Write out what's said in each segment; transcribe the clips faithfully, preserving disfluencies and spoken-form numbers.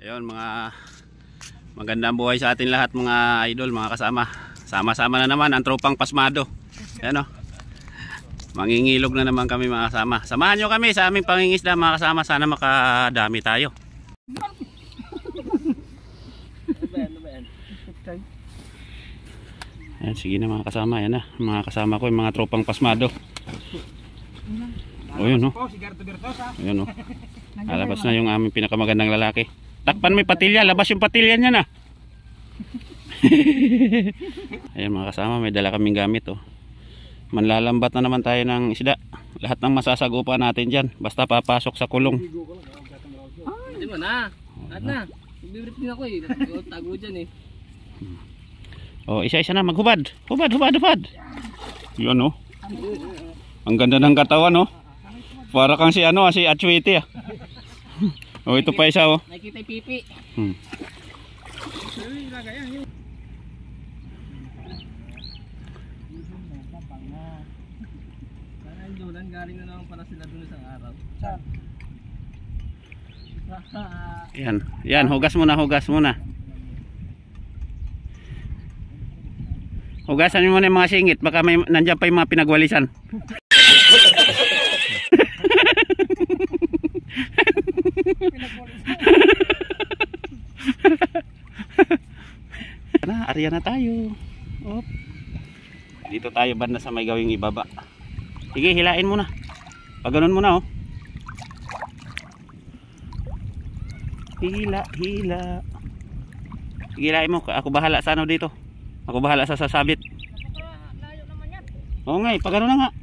Ayun mga magandang buhay sa atin lahat mga idol, mga kasama. Sama-sama na naman ang tropang pasmado. Ayan o. Mangingilog na naman kami mga kasama. Samahan nyo kami sa aming pangingisda mga kasama. Sana makadami tayo. Ayan, sige na mga kasama. Ayan na, mga kasama ko yung mga tropang pasmado. O yun o. Ayan o. Alabas na yung aming pinakamagandang lalaki. Takpan mo yung patilya, labas yung patilya niya na. Ayan mga kasama, may dala kaming gamit oh. Manlalambat na naman tayo ng isda. Lahat ng masasagupan natin dyan, basta papasok sa kulong. Hindi mo na, lahat na. Magbibrit din ako eh, tago dyan eh. Oh, isa-isa na, maghubad. Hubad, hubad, hubad. Yun oh. Ang ganda ng katawan oh. Para kang si ano, si Atsuiti ah. Oh, ito pa isa oh. Nakikita yung pipi. Hmm. Galing na naman pala sila dun isang araw. Yan, yan, hugas muna, hugas muna. Hugasan mo muna yung mga singit, baka may nandiyan pa yung mga pinagwalisan. Na, arya na tayo. Op. Dito tayo banda sa may gawing ibaba. Sige, hilain muna. Pag ganun muna oh. Hila, hila. Sige, hilain mo. Ako bahala sa ano dito. Ako bahala sa sasabit. Layo naman yan. Oo nga eh, pag ano na nga.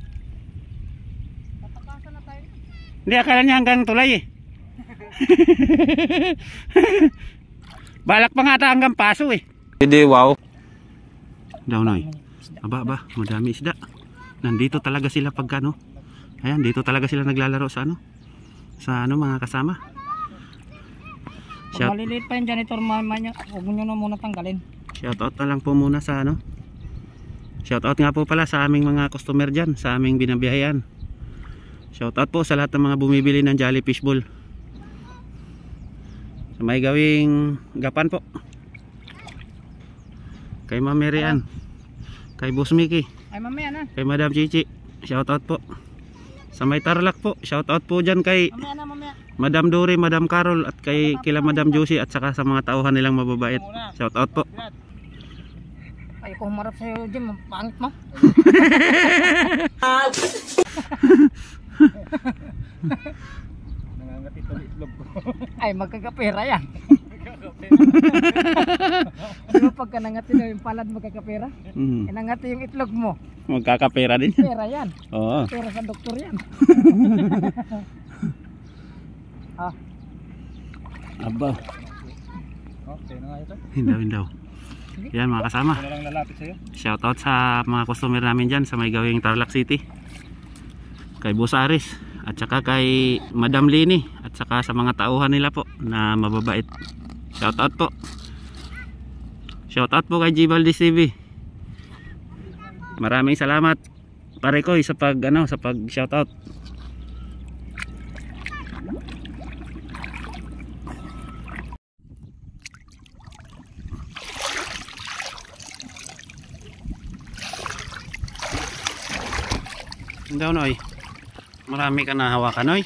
Tatakasan na tayo. Hindi, akala niya hanggang tulay eh. Balak pa nga ata hanggang paso eh. Hindi, wow. Daw na eh. Aba, aba, madami isda. Nandito talaga sila pagka ano. Ayan, dito talaga sila naglalaro sa ano. Sa ano mga kasama. Pag maliliit pa yung janitor mama niya, huwag nyo na muna tanggalin. Shoutout na lang po muna sa ano. Shoutout nga po pala sa aming mga customer dyan, sa aming binabiyayan. Shoutout po sa lahat ng mga bumibili ng Jolly Fish Ball. Sa may gawing gapan po. Kay Ma'am Mary Ann. Kay Boss Mickey. Ay mamaya na. Kay Madam Chichi. Shoutout po. Sa may Tarlac po. Shoutout po dyan kay Mamaya na, mamaya. Madam Dory, Madam Carol at kay kila Madam Josie at saka sa mga tauhan nilang mababait. Shoutout po. Ay kung humarap sa'yo Jim, pangit mo. Nangangati tuloy itlog ko. Ay magkakapera yan. Di ba pagka nangati na yung palad magkakapera? Mm. Inangati yung itlog mo. Magkakapera din. Pera yan. Oo. Pera sa doktor yan. Ah. Aba. Okay, na nga ito. Hindaw, hindaw. Yan mga kasama. Ito na lang lalapit sa'yo. Shoutout sa mga customer namin dyan sa may gawing Tarlac City. Kay Boss Aris at saka kay Madam Lini at saka sa mga tauhan nila po na mababait. Shoutout po. Shoutout po kay G Valdez T V. Maraming salamat pare ko sa pag ano sa pag shoutout. Daw noy. Marami ka na hawakan noy.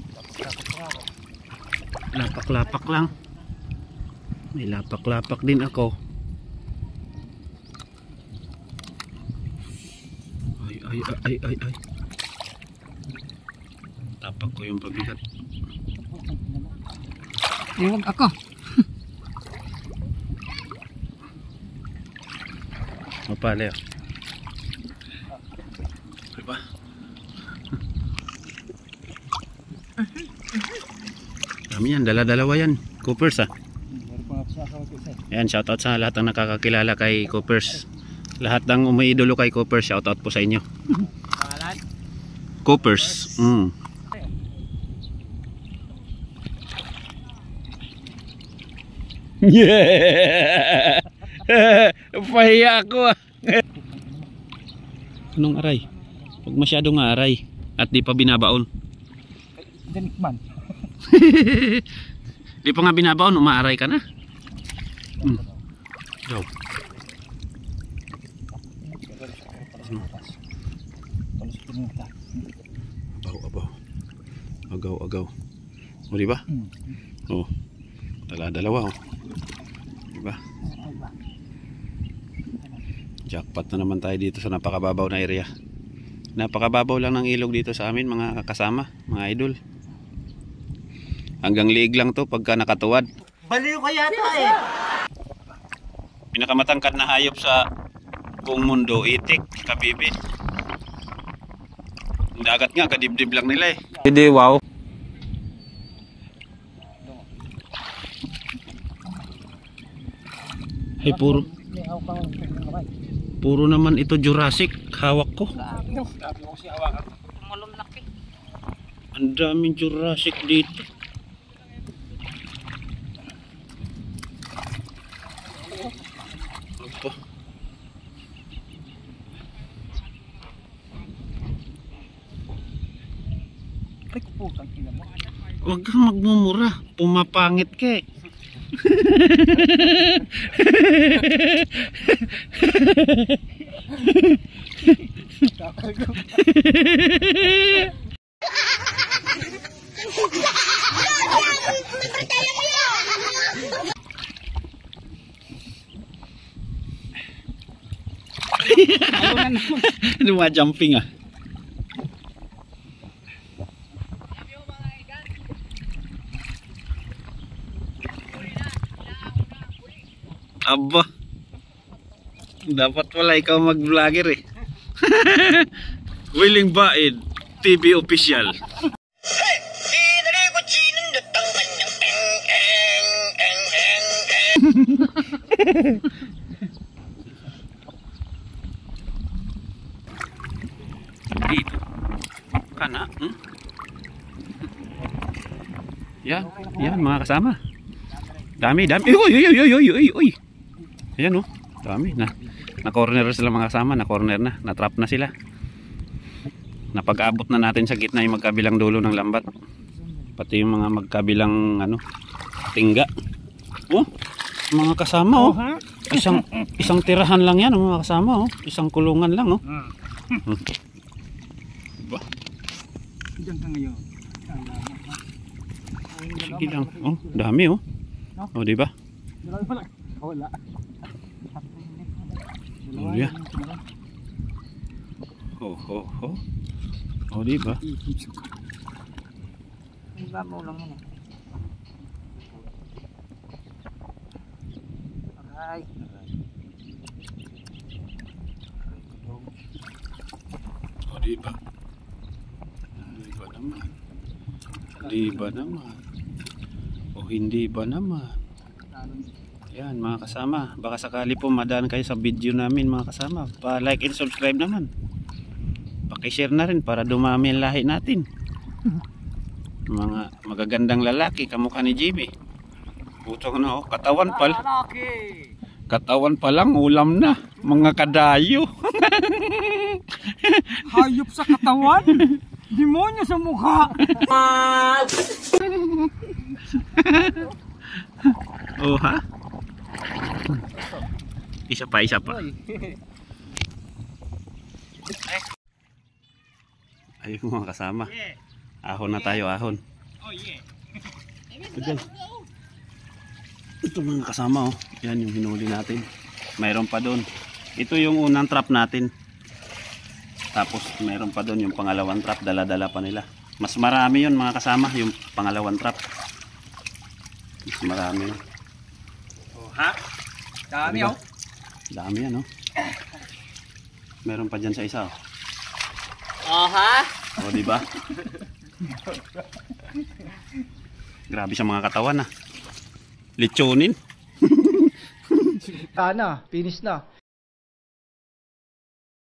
Lapak-lapak lang. May lapak-lapak din ako. Ay ay ay ay ay. Tapak ko yung pabigat. Iwag ako. Mapaleo. Diba? Kami yan, dala-dalawa yan. Coopers ah. Ayan, shoutout sa lahat ng nakakakilala kay Coopers. Lahat ng umiidolo kay Coopers, shoutout po sa inyo. Coopers. Mm. Yeah! Pahiya ako ah. Anong aray? Huwag masyadong aray at di pa binabaon. Janikman. Di pa nga binabaon, umaaray ka na. Hmm. Daw. Abaw, abaw. Agaw, agaw. O diba? O. Dala, dalawa o. Diba? Jackpot na naman tayo dito sa napakababaw na area. Napakababaw lang ng ilog dito sa amin mga kasama, mga idol. Hanggang liig lang to pagka nakatuwad. Baliw ka yata eh. Pinakamatangkad na hayop sa buong mundo, itik, kabibi. Yung dagat nga, kadibdib lang nila eh. Hindi, wow. Ay, puro puro naman ito Jurassic, hawak ko. Ang daming Jurassic dito. Opo. Huwag kang magmumura, pumapangit ka eh. Dumajumping ah. Aba, dapat pala ikaw mag-vlogger eh. Willing Baid T V official. Dito kana hmm? Yan, yan mga kasama. Dami, dami. Uy, uy, uy, uy, uy, uy, uy. Ayan oh, dami na. Na-corner sila mga kasama, na-corner na, na-trap na sila. Napag-abot na natin sa gitna yung magkabilang dulo ng lambat. Pati yung mga magkabilang ano, tingga. Oh, mga kasama oh. Isang isang tirahan lang yan mga kasama oh. Isang kulungan lang oh. Hmm. Diba? Diyan ka ngayon. Sige lang. Oh, dami oh. Oh, di ba? Wala. Oh, yeah. Oh, oh, oh. Oh, di ba? Iba mo lang mo. Aray. Oh, di ba? Di ba naman? Di ba naman? O hindi ba naman? Yan mga kasama, baka sakali po madaan kayo sa video namin mga kasama, pa-like and subscribe naman, paki-share na rin para dumami ang lahi natin. Mga magagandang lalaki kamukha ni Jimmy. Putong na oh, katawan pa katawan pa lang ulam na, mga kadayo. Hayop sa katawan? Demonyo sa mukha. Oh ha? Isa pa, isa pa. Ayun mga kasama. Ahon na tayo, ahon. Ito, ito mga kasama oh. Yan yung hinuli natin. Mayroon pa doon. Ito yung unang trap natin. Tapos mayroon pa doon yung pangalawang trap, dala-dala pa nila. Mas marami yun mga kasama, yung pangalawang trap. Mas marami yun. Oh, ha? Dami Diba? oh. Dami yan oh. Meron pa dyan sa isa oh. Oh ha? O diba? Grabe sa mga katawan ah. Lechonin. Ana, finish na.